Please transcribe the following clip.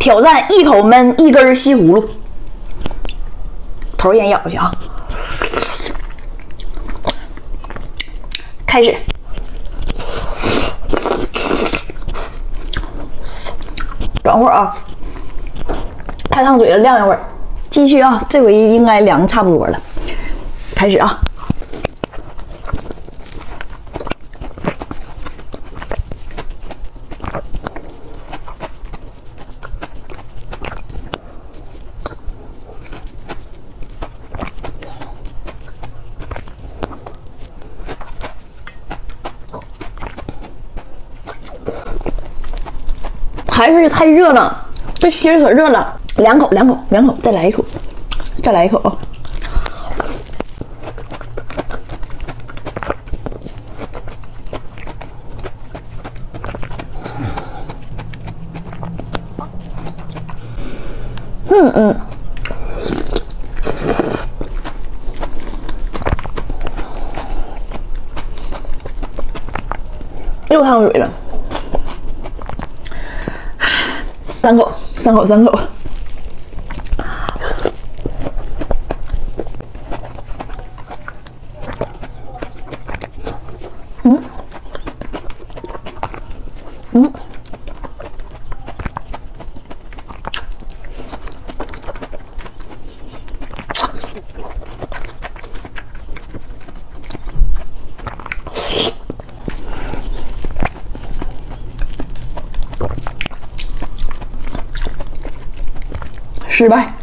挑战一口闷，一根西葫芦。头先咬下去啊！开始。等会儿啊，太烫嘴了，晾一会儿。继续啊，这回应该凉差不多了。开始啊！还是太热了，这心儿可热了。两口，再来一口，再来一口啊！又烫嘴了。三口。失败。